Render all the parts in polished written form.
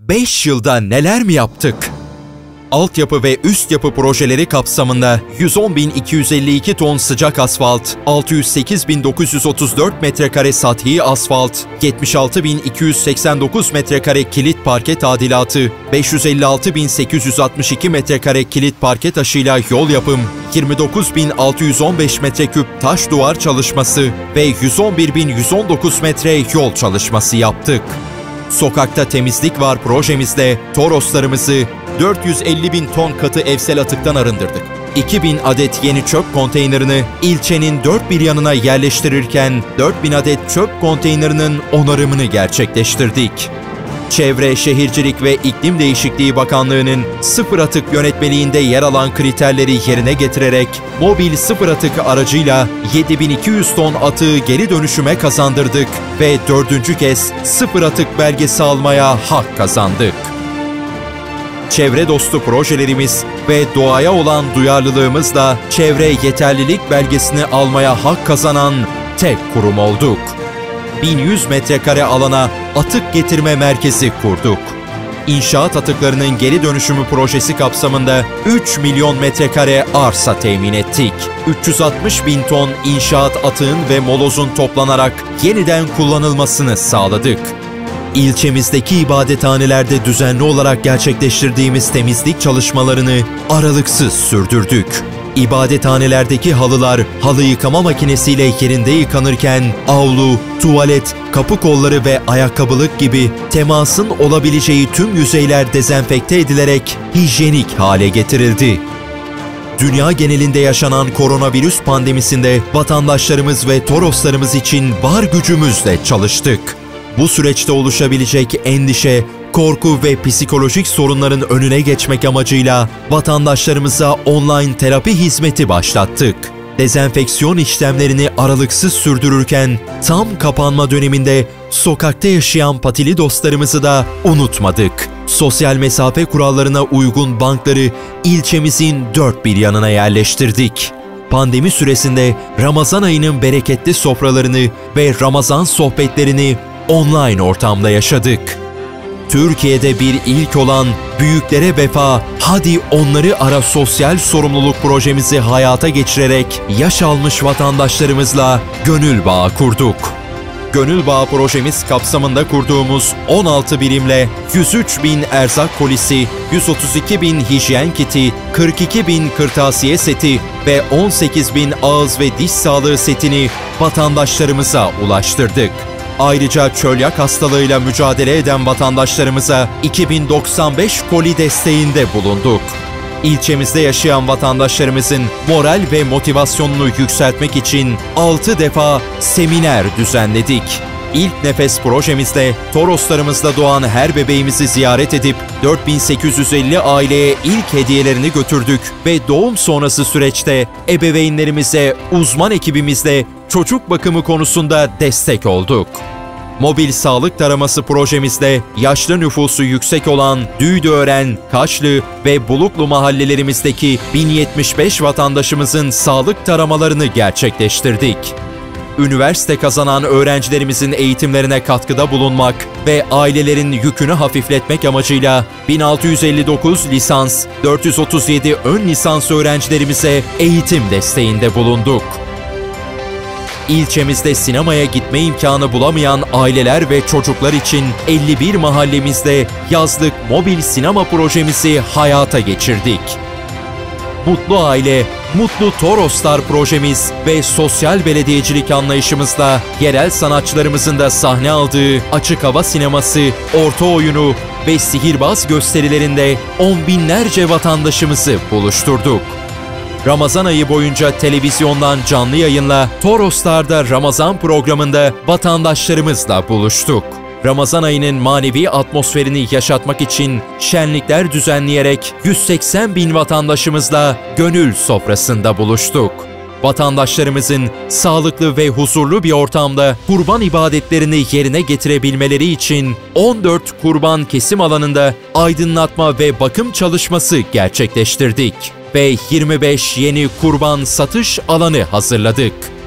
5 yılda neler mi yaptık? Altyapı ve üst yapı projeleri kapsamında 110.252 ton sıcak asfalt, 608.934 metrekare sathi asfalt, 76.289 metrekare kilit parke tadilatı, 556.862 metrekare kilit parke taşıyla yol yapım, 29.615 metreküp taş duvar çalışması ve 111.119 metre yol çalışması yaptık. Sokakta Temizlik Var projemizde Toroslarımızı 450.000 ton katı evsel atıktan arındırdık. 2.000 adet yeni çöp konteynerini ilçenin dört bir yanına yerleştirirken 4.000 adet çöp konteynerinin onarımını gerçekleştirdik. Çevre, Şehircilik ve İklim Değişikliği Bakanlığı'nın sıfır atık yönetmeliğinde yer alan kriterleri yerine getirerek mobil sıfır atık aracıyla 7.200 ton atığı geri dönüşüme kazandırdık ve 4. kez sıfır atık belgesi almaya hak kazandık. Çevre dostu projelerimiz ve doğaya olan duyarlılığımızla çevre yeterlilik belgesini almaya hak kazanan tek kurum olduk. 1100 metrekare alana atık getirme merkezi kurduk. İnşaat atıklarının geri dönüşümü projesi kapsamında 3 milyon metrekare arsa temin ettik. 360.000 ton inşaat atığın ve molozun toplanarak yeniden kullanılmasını sağladık. İlçemizdeki ibadethanelerde düzenli olarak gerçekleştirdiğimiz temizlik çalışmalarını aralıksız sürdürdük. İbadethanelerdeki halılar halı yıkama makinesiyle yerinde yıkanırken avlu, tuvalet, kapı kolları ve ayakkabılık gibi temasın olabileceği tüm yüzeyler dezenfekte edilerek hijyenik hale getirildi. Dünya genelinde yaşanan koronavirüs pandemisinde vatandaşlarımız ve Toroslarımız için var gücümüzle çalıştık. Bu süreçte oluşabilecek endişe, korku ve psikolojik sorunların önüne geçmek amacıyla vatandaşlarımıza online terapi hizmeti başlattık. Dezenfeksiyon işlemlerini aralıksız sürdürürken tam kapanma döneminde sokakta yaşayan patili dostlarımızı da unutmadık. Sosyal mesafe kurallarına uygun bankları ilçemizin dört bir yanına yerleştirdik. Pandemi süresinde Ramazan ayının bereketli sofralarını ve Ramazan sohbetlerini online ortamda yaşadık. Türkiye'de bir ilk olan Büyüklere Vefa, Hadi Onları Ara sosyal sorumluluk projemizi hayata geçirerek yaş almış vatandaşlarımızla gönül bağı kurduk. Gönül bağı projemiz kapsamında kurduğumuz 16 birimle 103.000 erzak kolisi, 132.000 hijyen kiti, 42.000 kırtasiye seti ve 18.000 ağız ve diş sağlığı setini vatandaşlarımıza ulaştırdık. Ayrıca çölyak hastalığıyla mücadele eden vatandaşlarımıza 2095 koli desteğinde bulunduk. İlçemizde yaşayan vatandaşlarımızın moral ve motivasyonunu yükseltmek için 6 defa seminer düzenledik. İlk Nefes projemizde Toroslarımızda doğan her bebeğimizi ziyaret edip 4850 aileye ilk hediyelerini götürdük ve doğum sonrası süreçte ebeveynlerimize uzman ekibimizle çocuk bakımı konusunda destek olduk. Mobil sağlık taraması projemizde yaşlı nüfusu yüksek olan Düğüdören, Kaşlı ve Buluklu mahallelerimizdeki 1075 vatandaşımızın sağlık taramalarını gerçekleştirdik. Üniversite kazanan öğrencilerimizin eğitimlerine katkıda bulunmak ve ailelerin yükünü hafifletmek amacıyla 1659 lisans, 437 ön lisans öğrencilerimize eğitim desteğinde bulunduk. İlçemizde sinemaya gitme imkanı bulamayan aileler ve çocuklar için 51 mahallemizde yazlık mobil sinema projemizi hayata geçirdik. Mutlu Aile, Mutlu Toroslar projemiz ve sosyal belediyecilik anlayışımızla yerel sanatçılarımızın da sahne aldığı açık hava sineması, orta oyunu ve sihirbaz gösterilerinde on binlerce vatandaşımızı buluşturduk. Ramazan ayı boyunca televizyondan canlı yayınla Toroslar'da Ramazan programında vatandaşlarımızla buluştuk. Ramazan ayının manevi atmosferini yaşatmak için şenlikler düzenleyerek 180.000 vatandaşımızla gönül sofrasında buluştuk. Vatandaşlarımızın sağlıklı ve huzurlu bir ortamda kurban ibadetlerini yerine getirebilmeleri için 14 kurban kesim alanında aydınlatma ve bakım çalışması gerçekleştirdik ve 25 yeni kurban satış alanı hazırladık.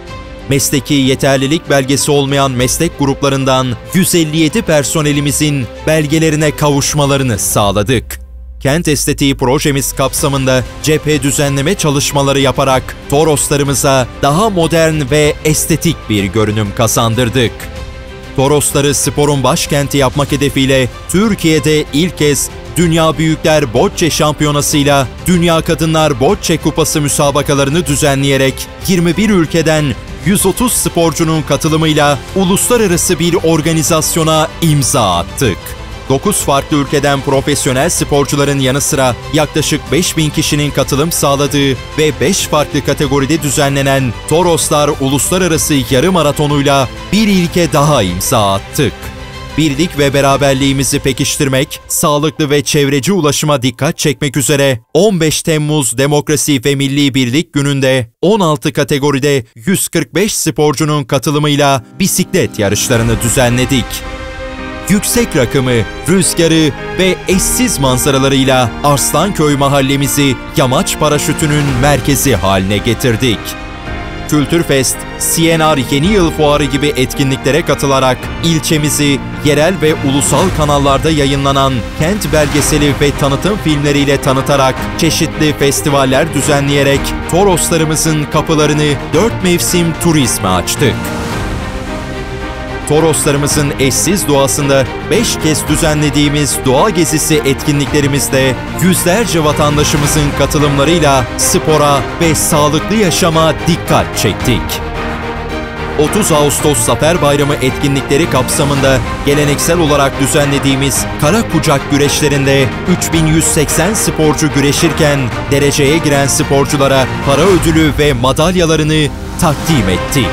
Mesleki yeterlilik belgesi olmayan meslek gruplarından 157 personelimizin belgelerine kavuşmalarını sağladık. Kent estetiği projemiz kapsamında cephe düzenleme çalışmaları yaparak Toroslarımıza daha modern ve estetik bir görünüm kazandırdık. Torosları sporun başkenti yapmak hedefiyle Türkiye'de ilk kez Dünya Büyükler Bocce Şampiyonası'yla Dünya Kadınlar Bocce Kupası müsabakalarını düzenleyerek 21 ülkeden 130 sporcunun katılımıyla uluslararası bir organizasyona imza attık. 9 farklı ülkeden profesyonel sporcuların yanı sıra yaklaşık 5000 kişinin katılım sağladığı ve 5 farklı kategoride düzenlenen Toroslar Uluslararası Yarı Maratonu'yla bir ilke daha imza attık. Birlik ve beraberliğimizi pekiştirmek, sağlıklı ve çevreci ulaşıma dikkat çekmek üzere 15 Temmuz Demokrasi ve Milli Birlik Günü'nde 16 kategoride 145 sporcunun katılımıyla bisiklet yarışlarını düzenledik. Yüksek rakımı, rüzgarı ve eşsiz manzaralarıyla Arslanköy mahallemizi yamaç paraşütünün merkezi haline getirdik. Kültürfest, CNR Yeni Yıl Fuarı gibi etkinliklere katılarak ilçemizi yerel ve ulusal kanallarda yayınlanan kent belgeseli ve tanıtım filmleriyle tanıtarak çeşitli festivaller düzenleyerek Toroslarımızın kapılarını 4 mevsim turizme açtık. Toroslarımızın eşsiz doğasında 5 kez düzenlediğimiz doğa gezisi etkinliklerimizde yüzlerce vatandaşımızın katılımlarıyla spora ve sağlıklı yaşama dikkat çektik. 30 Ağustos Zafer Bayramı etkinlikleri kapsamında geleneksel olarak düzenlediğimiz kara kucak güreşlerinde 3180 sporcu güreşirken dereceye giren sporculara para ödülü ve madalyalarını takdim ettik.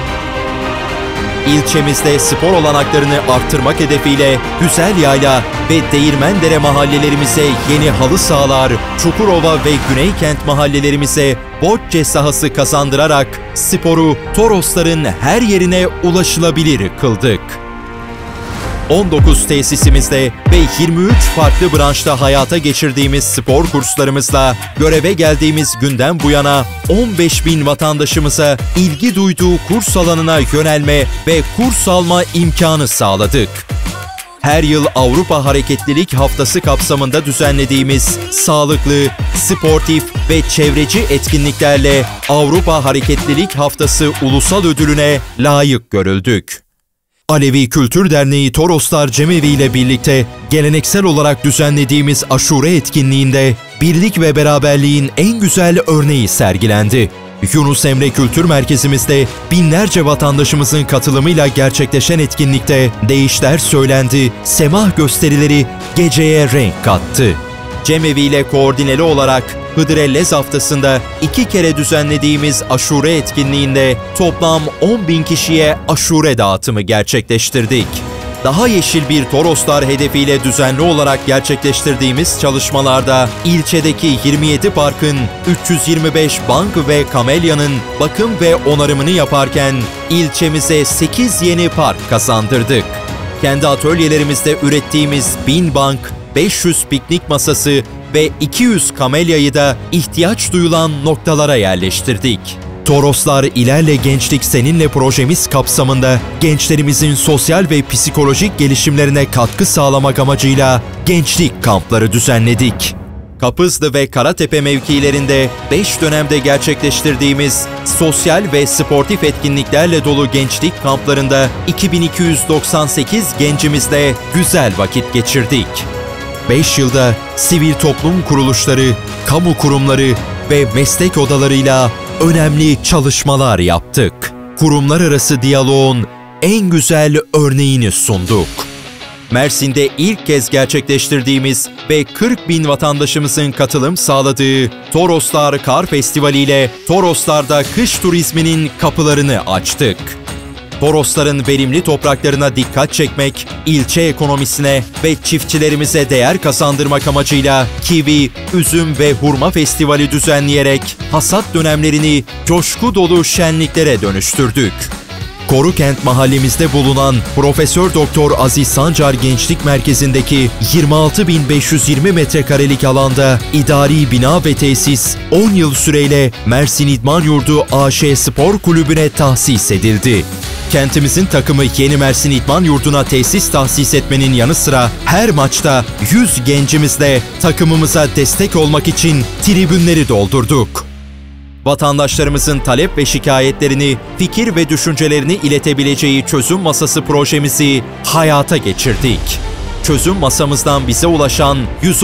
İlçemizde spor olanaklarını arttırmak hedefiyle Güzelyayla ve Değirmendere mahallelerimize yeni halı sahalar, Çukurova ve Güneykent mahallelerimize bocce sahası kazandırarak sporu Torosların her yerine ulaşılabilir kıldık. 19 tesisimizde ve 23 farklı branşta hayata geçirdiğimiz spor kurslarımızla göreve geldiğimiz günden bu yana 15.000 vatandaşımıza ilgi duyduğu kurs alanına yönelme ve kurs alma imkanı sağladık. Her yıl Avrupa Hareketlilik Haftası kapsamında düzenlediğimiz sağlıklı, sportif ve çevreci etkinliklerle Avrupa Hareketlilik Haftası Ulusal Ödülüne layık görüldük. Alevi Kültür Derneği Toroslar Cemevi ile birlikte geleneksel olarak düzenlediğimiz aşure etkinliğinde birlik ve beraberliğin en güzel örneği sergilendi. Yunus Emre Kültür Merkezimizde binlerce vatandaşımızın katılımıyla gerçekleşen etkinlikte deyişler söylendi, semah gösterileri geceye renk kattı. Cemevi ile koordineli olarak Hıdrellez haftasında 2 kere düzenlediğimiz aşure etkinliğinde toplam 10.000 kişiye aşure dağıtımı gerçekleştirdik. Daha yeşil bir Toroslar hedefiyle düzenli olarak gerçekleştirdiğimiz çalışmalarda ilçedeki 27 parkın 325 bank ve kamelyanın bakım ve onarımını yaparken ilçemize 8 yeni park kazandırdık. Kendi atölyelerimizde ürettiğimiz 1000 bank, 500 piknik masası ve 200 kamelyayı da ihtiyaç duyulan noktalara yerleştirdik. Toroslar İlerle Gençlik Seninle projemiz kapsamında gençlerimizin sosyal ve psikolojik gelişimlerine katkı sağlamak amacıyla gençlik kampları düzenledik. Kapızlı ve Karatepe mevkilerinde 5 dönemde gerçekleştirdiğimiz sosyal ve sportif etkinliklerle dolu gençlik kamplarında 2298 gencimizle güzel vakit geçirdik. 5 yılda sivil toplum kuruluşları, kamu kurumları ve meslek odalarıyla önemli çalışmalar yaptık. Kurumlar arası diyaloğun en güzel örneğini sunduk. Mersin'de ilk kez gerçekleştirdiğimiz ve 40.000 vatandaşımızın katılım sağladığı Toroslar Kar Festivali ile Toroslar'da kış turizminin kapılarını açtık. Torosların verimli topraklarına dikkat çekmek, ilçe ekonomisine ve çiftçilerimize değer kazandırmak amacıyla kivi, üzüm ve hurma festivali düzenleyerek hasat dönemlerini coşku dolu şenliklere dönüştürdük. Korukent mahallemizde bulunan Profesör Doktor Aziz Sancar Gençlik Merkezi'ndeki 26.520 metrekarelik alanda idari bina ve tesis 10 yıl süreyle Mersin İdman Yurdu AŞ Spor Kulübü'ne tahsis edildi. Kentimizin takımı Yeni Mersin İdman Yurdu'na tesis tahsis etmenin yanı sıra her maçta 100 gencimizle takımımıza destek olmak için tribünleri doldurduk. Vatandaşlarımızın talep ve şikayetlerini, fikir ve düşüncelerini iletebileceği çözüm masası projemizi hayata geçirdik. Çözüm masamızdan bize ulaşan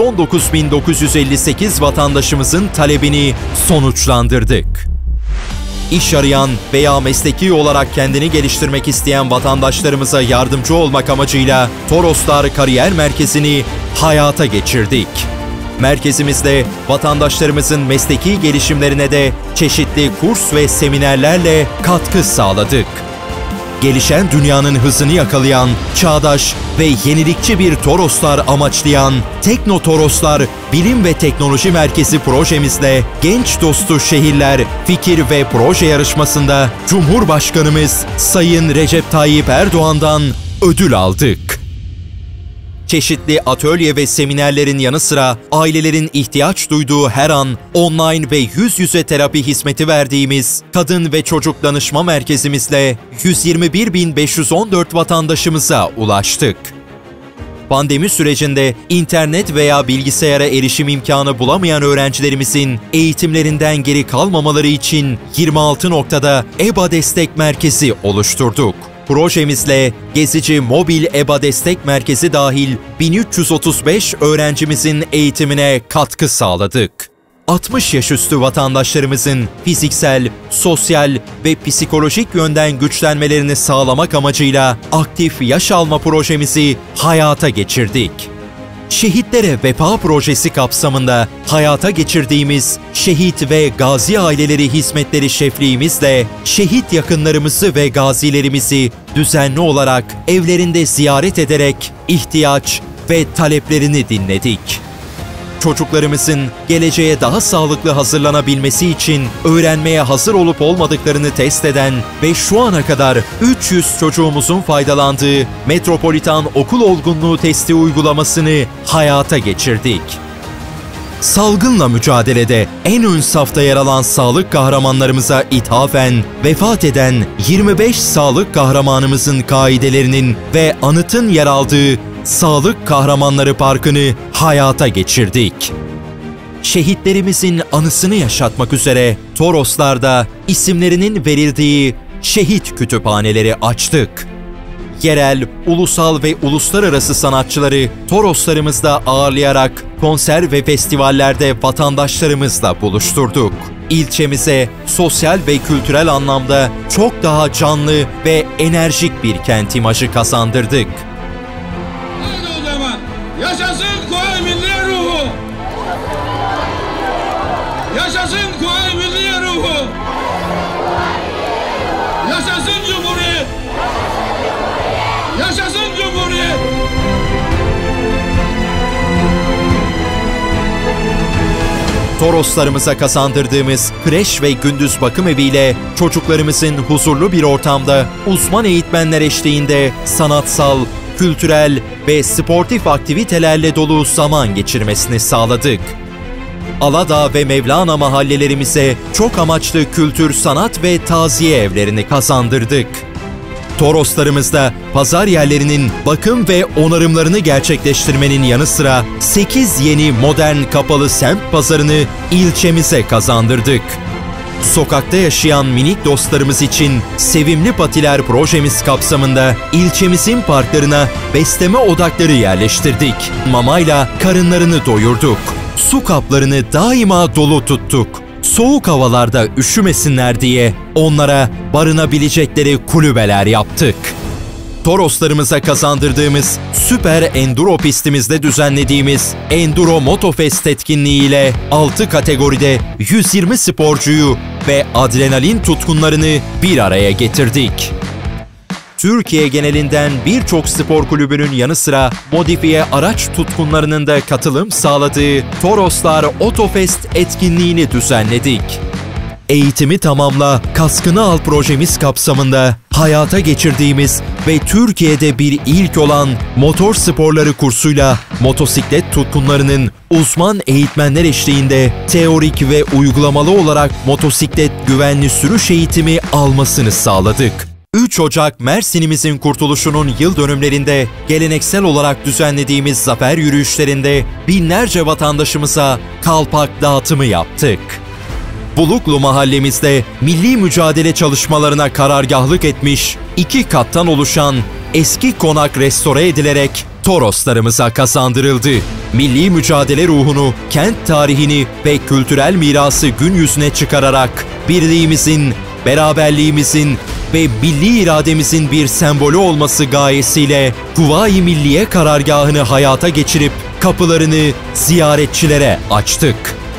119.958 vatandaşımızın talebini sonuçlandırdık. İş arayan veya mesleki olarak kendini geliştirmek isteyen vatandaşlarımıza yardımcı olmak amacıyla Toroslar Kariyer Merkezi'ni hayata geçirdik. Merkezimizde vatandaşlarımızın mesleki gelişimlerine de çeşitli kurs ve seminerlerle katkı sağladık. Gelişen dünyanın hızını yakalayan, çağdaş ve yenilikçi bir Toroslar amaçlayan Tekno Toroslar Bilim ve Teknoloji Merkezi projemizle Genç Dostu Şehirler Fikir ve Proje Yarışması'nda Cumhurbaşkanımız Sayın Recep Tayyip Erdoğan'dan ödül aldık. Çeşitli atölye ve seminerlerin yanı sıra ailelerin ihtiyaç duyduğu her an online ve yüz yüze terapi hizmeti verdiğimiz Kadın ve Çocuk Danışma Merkezimizle 121.514 vatandaşımıza ulaştık. Pandemi sürecinde internet veya bilgisayara erişim imkanı bulamayan öğrencilerimizin eğitimlerinden geri kalmamaları için 26 noktada EBA Destek Merkezi oluşturduk. Projemizle Gezici Mobil EBA Destek Merkezi dahil 1335 öğrencimizin eğitimine katkı sağladık. 60 yaş üstü vatandaşlarımızın fiziksel, sosyal ve psikolojik yönden güçlenmelerini sağlamak amacıyla aktif yaş alma projemizi hayata geçirdik. Şehitlere Vefa Projesi kapsamında hayata geçirdiğimiz şehit ve gazi aileleri hizmetleri şefliğimizle şehit yakınlarımızı ve gazilerimizi düzenli olarak evlerinde ziyaret ederek ihtiyaç ve taleplerini dinledik. Çocuklarımızın geleceğe daha sağlıklı hazırlanabilmesi için öğrenmeye hazır olup olmadıklarını test eden ve şu ana kadar 300 çocuğumuzun faydalandığı Metropolitan Okul Olgunluğu Testi uygulamasını hayata geçirdik. Salgınla mücadelede en ön safta yer alan sağlık kahramanlarımıza ithafen vefat eden 25 sağlık kahramanımızın kaidelerinin ve anıtın yer aldığı Sağlık Kahramanları Parkı'nı hayata geçirdik. Şehitlerimizin anısını yaşatmak üzere Toroslar'da isimlerinin verildiği şehit kütüphaneleri açtık. Yerel, ulusal ve uluslararası sanatçıları Toroslarımızda ağırlayarak konser ve festivallerde vatandaşlarımızla buluşturduk. İlçemize sosyal ve kültürel anlamda çok daha canlı ve enerjik bir kent imajı kazandırdık. Yaşasın Kuvayi Milliye ruhu! Yaşasın Kuvayi Milliye ruhu! Yaşasın Cumhuriyet! Yaşasın Cumhuriyet! Toroslarımıza kazandırdığımız kreş ve gündüz bakım eviyle çocuklarımızın huzurlu bir ortamda uzman eğitmenler eşliğinde sanatsal, kültürel ve sportif aktivitelerle dolu zaman geçirmesini sağladık. Aladağ ve Mevlana mahallelerimize çok amaçlı kültür, sanat ve taziye evlerini kazandırdık. Toroslarımızda pazar yerlerinin bakım ve onarımlarını gerçekleştirmenin yanı sıra 8 yeni modern kapalı semt pazarını ilçemize kazandırdık. Sokakta yaşayan minik dostlarımız için Sevimli Patiler projemiz kapsamında ilçemizin parklarına besleme odakları yerleştirdik. Mamayla karınlarını doyurduk. Su kaplarını daima dolu tuttuk. Soğuk havalarda üşümesinler diye onlara barınabilecekleri kulübeler yaptık. Toroslarımıza kazandırdığımız süper enduro pistimizde düzenlediğimiz Enduro Motofest etkinliğiyle 6 kategoride 120 sporcuyu ve adrenalin tutkunlarını bir araya getirdik. Türkiye genelinden birçok spor kulübünün yanı sıra modifiye araç tutkunlarının da katılım sağladığı Toroslar Otofest etkinliğini düzenledik. Eğitimi tamamla, kaskını al projemiz kapsamında hayata geçirdiğimiz ve Türkiye'de bir ilk olan motor sporları kursuyla motosiklet tutkunlarının uzman eğitmenler eşliğinde teorik ve uygulamalı olarak motosiklet güvenli sürüş eğitimi almasını sağladık. 3 Ocak Mersin'imizin kurtuluşunun yıl dönümlerinde geleneksel olarak düzenlediğimiz zafer yürüyüşlerinde binlerce vatandaşımıza kalpak dağıtımı yaptık. Buluklu mahallemizde milli mücadele çalışmalarına karargahlık etmiş 2 kattan oluşan eski konak restore edilerek Toroslarımıza kazandırıldı. Milli mücadele ruhunu, kent tarihini ve kültürel mirası gün yüzüne çıkararak birliğimizin, beraberliğimizin ve milli irademizin bir sembolü olması gayesiyle Kuvayi Milliye karargahını hayata geçirip kapılarını ziyaretçilere açtık.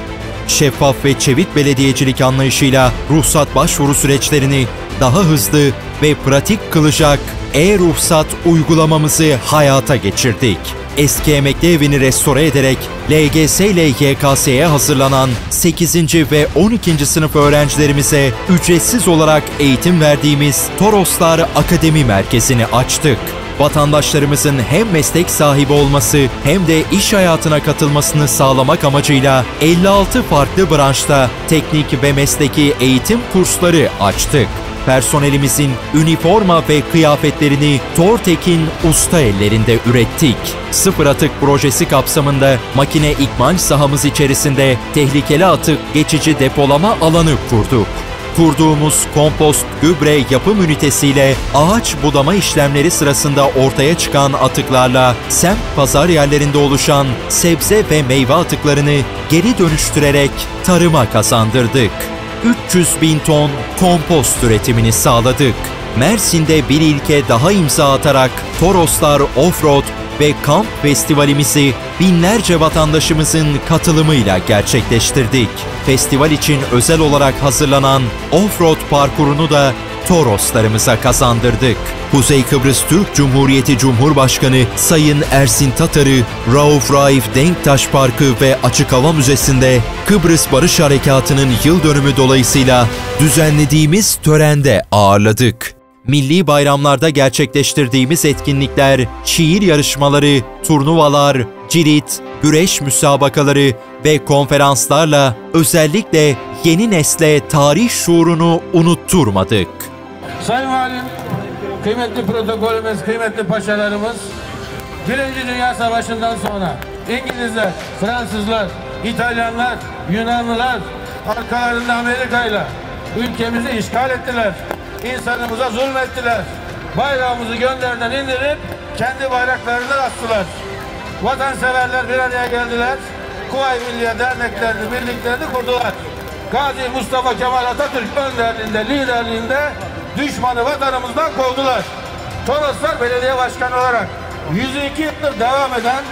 Şeffaf ve çevik belediyecilik anlayışıyla ruhsat başvuru süreçlerini daha hızlı ve pratik kılacak e-ruhsat uygulamamızı hayata geçirdik. Eski emekli evini restore ederek LGS ile YKS'ye hazırlanan 8. ve 12. sınıf öğrencilerimize ücretsiz olarak eğitim verdiğimiz Toroslar Akademi Merkezi'ni açtık. Vatandaşlarımızın hem meslek sahibi olması hem de iş hayatına katılmasını sağlamak amacıyla 56 farklı branşta teknik ve mesleki eğitim kursları açtık. Personelimizin üniforma ve kıyafetlerini Tortekin usta ellerinde ürettik. Sıfır atık projesi kapsamında makine ikmal sahamız içerisinde tehlikeli atık geçici depolama alanı kurduk. Kurduğumuz kompost gübre yapım ünitesiyle ağaç budama işlemleri sırasında ortaya çıkan atıklarla semt pazar yerlerinde oluşan sebze ve meyve atıklarını geri dönüştürerek tarıma kazandırdık. 300.000 ton kompost üretimini sağladık. Mersin'de bir ilke daha imza atarak Toroslar Offroad ve Kamp Festivalimizi binlerce vatandaşımızın katılımıyla gerçekleştirdik. Festival için özel olarak hazırlanan Offroad parkurunu da Toroslarımıza kazandırdık. Kuzey Kıbrıs Türk Cumhuriyeti Cumhurbaşkanı Sayın Ersin Tatar'ı Rauf Raif Denktaş Parkı ve Açık Hava Müzesi'nde Kıbrıs Barış Harekatı'nın yıl dönümü dolayısıyla düzenlediğimiz törende ağırladık. Milli bayramlarda gerçekleştirdiğimiz etkinlikler, şiir yarışmaları, turnuvalar, cirit, güreş müsabakaları ve konferanslarla özellikle yeni nesle tarih şuurunu unutturmadık. Sayın Valim, kıymetli protokolümüz, kıymetli paşalarımız, Birinci Dünya Savaşı'ndan sonra İngilizler, Fransızlar, İtalyanlar, Yunanlılar arkalarında Amerika'yla ülkemizi işgal ettiler. İnsanımıza zulmettiler. Bayrağımızı gönderden indirip kendi bayraklarını astılar. Vatanseverler bir araya geldiler. Kuvayi Milliye derneklerini, birliklerini kurdular. Gazi Mustafa Kemal Atatürk önderliğinde, liderliğinde düşmanı vatanımızdan kovdular. Toroslar Belediye Başkanı olarak 102 yıldır devam eden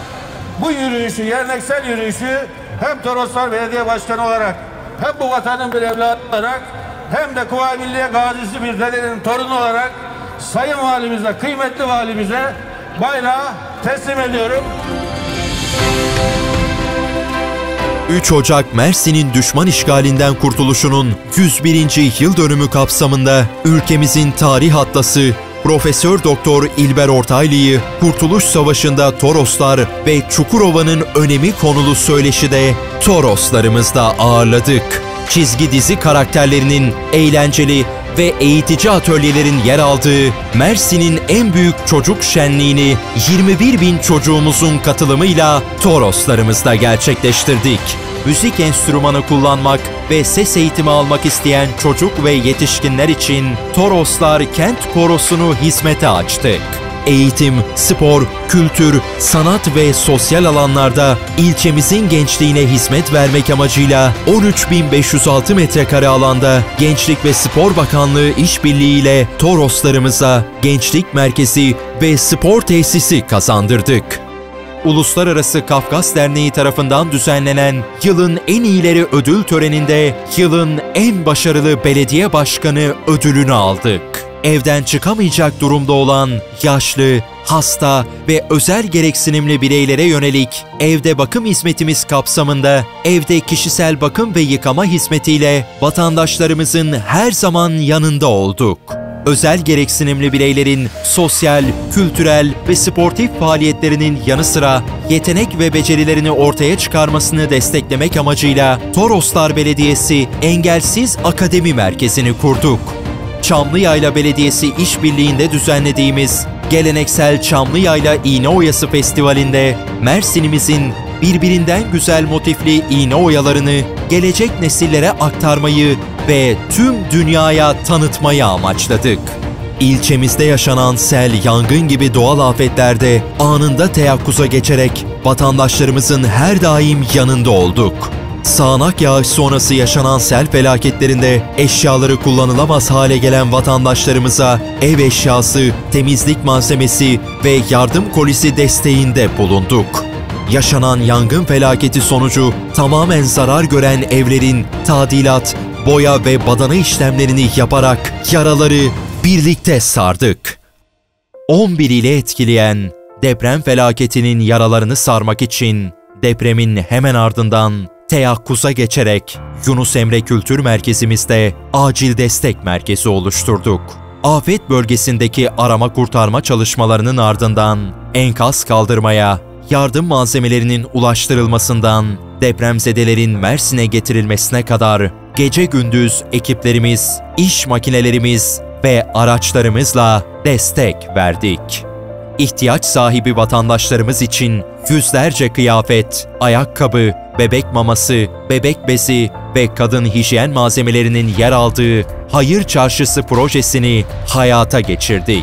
bu yürüyüşü, yerleksel yürüyüşü hem Toroslar Belediye Başkanı olarak hem bu vatanın bir evladı olarak hem de Kuvayi Milliye gazisi bir dedenin torunu olarak Sayın Valimize, kıymetli valimize bayrağı teslim ediyorum. 3 Ocak Mersin'in düşman işgalinden kurtuluşunun 101. yıl dönümü kapsamında ülkemizin tarih atlası Profesör Doktor İlber Ortaylı'yı Kurtuluş Savaşı'nda Toroslar ve Çukurova'nın önemi konulu söyleşide Toroslarımızda ağırladık. Çizgi dizi karakterlerinin eğlenceli ve eğitici atölyelerin yer aldığı Mersin'in en büyük çocuk şenliğini 21.000 çocuğumuzun katılımıyla Toroslarımızda gerçekleştirdik. Müzik enstrümanı kullanmak ve ses eğitimi almak isteyen çocuk ve yetişkinler için Toroslar Kent Korosu'nu hizmete açtık. Eğitim, spor, kültür, sanat ve sosyal alanlarda ilçemizin gençliğine hizmet vermek amacıyla 13.506 metrekare alanda Gençlik ve Spor Bakanlığı işbirliğiyle Toroslarımıza gençlik merkezi ve spor tesisi kazandırdık. Uluslararası Kafkas Derneği tarafından düzenlenen Yılın En İyileri ödül töreninde Yılın En Başarılı Belediye Başkanı ödülünü aldık. evden çıkamayacak durumda olan yaşlı, hasta ve özel gereksinimli bireylere yönelik evde bakım hizmetimiz kapsamında evde kişisel bakım ve yıkama hizmetiyle vatandaşlarımızın her zaman yanında olduk. Özel gereksinimli bireylerin sosyal, kültürel ve sportif faaliyetlerinin yanı sıra yetenek ve becerilerini ortaya çıkarmasını desteklemek amacıyla Toroslar Belediyesi Engelsiz Akademi Merkezi'ni kurduk. Çamlıyayla Belediyesi işbirliğinde düzenlediğimiz geleneksel Çamlıyayla İğne Oyası Festivali'nde Mersin'imizin birbirinden güzel motifli iğne oyalarını gelecek nesillere aktarmayı ve tüm dünyaya tanıtmayı amaçladık. İlçemizde yaşanan sel, yangın gibi doğal afetlerde anında teyakkuza geçerek vatandaşlarımızın her daim yanında olduk. Sağanak yağış sonrası yaşanan sel felaketlerinde eşyaları kullanılamaz hale gelen vatandaşlarımıza ev eşyası, temizlik malzemesi ve yardım kolisi desteğinde bulunduk. Yaşanan yangın felaketi sonucu tamamen zarar gören evlerin tadilat, boya ve badana işlemlerini yaparak yaraları birlikte sardık. 11 ili etkileyen deprem felaketinin yaralarını sarmak için depremin hemen ardından teyakkuza geçerek Yunus Emre Kültür Merkezimizde acil destek merkezi oluşturduk. Afet bölgesindeki arama kurtarma çalışmalarının ardından enkaz kaldırmaya, yardım malzemelerinin ulaştırılmasından depremzedelerin Mersin'e getirilmesine kadar gece gündüz ekiplerimiz, iş makinelerimiz ve araçlarımızla destek verdik. İhtiyaç sahibi vatandaşlarımız için yüzlerce kıyafet, ayakkabı, bebek maması, bebek bezi ve kadın hijyen malzemelerinin yer aldığı Hayır Çarşısı projesini hayata geçirdik.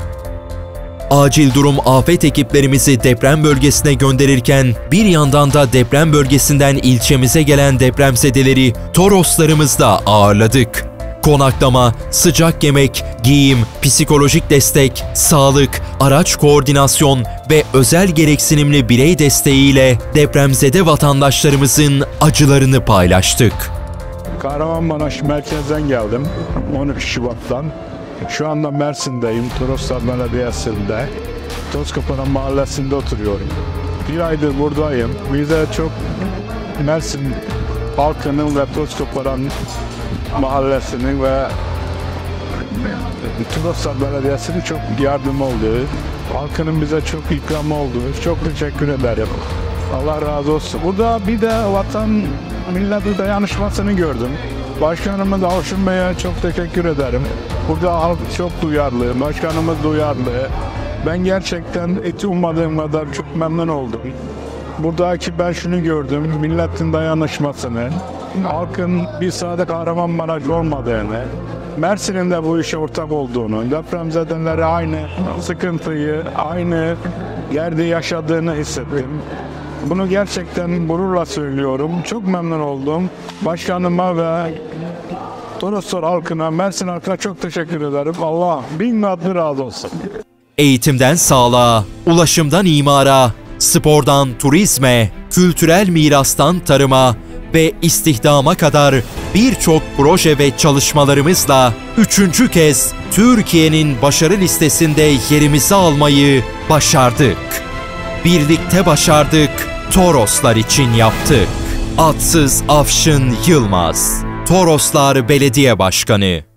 Acil durum afet ekiplerimizi deprem bölgesine gönderirken bir yandan da deprem bölgesinden ilçemize gelen depremzedeleri Toroslarımızda ağırladık. Konaklama, sıcak yemek, giyim, psikolojik destek, sağlık, araç koordinasyon ve özel gereksinimli birey desteğiyle depremzede vatandaşlarımızın acılarını paylaştık. Kahramanmaraş merkezden geldim, 13 Şubat'tan. Şu anda Mersin'deyim, Toroslar Belediyesi'nde. Tozkoparan mahallesinde oturuyorum. Bir aydır buradayım. Bize çok Mersin halkının ve Tozkoparan mahallesinin ve Toroslar Belediyesi'nin çok yardım olduğu, halkının bize çok ikramı olduğu, çok teşekkür ederim. Allah razı olsun. Burada bir de vatan milleti dayanışmasını gördüm. Başkanımız Avşin Bey'e çok teşekkür ederim. Burada halk çok duyarlı, başkanımız duyarlı. Ben gerçekten eti ummadığım kadar çok memnun oldum. Buradaki ben şunu gördüm, milletin dayanışmasını, halkın bir sade Kahramanmaraş olmadığını, Mersin'in de bu işe ortak olduğunu, depremzedelere aynı sıkıntıyı, aynı yerde yaşadığını hissettim. Bunu gerçekten gururla söylüyorum. Çok memnun oldum. Başkanıma ve Toroslar halkına, Mersin halkına çok teşekkür ederim. Allah bin katı razı olsun. Eğitimden sağlığa, ulaşımdan imara, spordan turizme, kültürel mirastan tarıma ve istihdama kadar birçok proje ve çalışmalarımızla 3. kez Türkiye'nin başarı listesinde yerimizi almayı başardık. Birlikte başardık, Toroslar için yaptık. Adsız Avşin Yılmaz, Toroslar Belediye Başkanı.